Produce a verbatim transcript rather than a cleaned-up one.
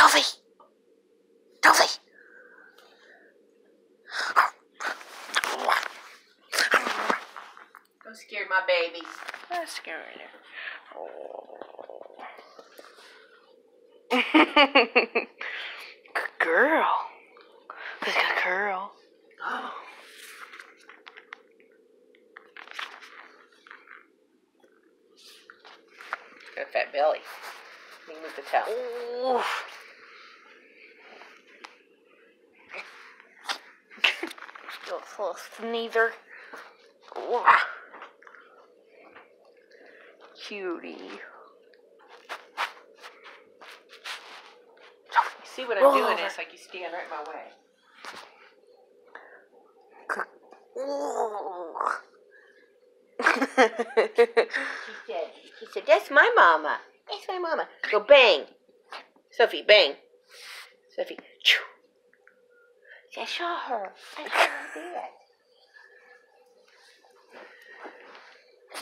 Sophie! Sophie! Don't scare my babies. Not scaring her. Oh. Good girl. Good girl. Oh. Got a fat belly. You can move the towel. Oh. Don't little sneezer. Oh. Cutie. You see what I'm Roll doing? over. It's like you stand right in my way. She said, she said, that's my mama. That's my mama. Go bang. Sophie, bang. Sophie, choo. I saw her. I saw her do it.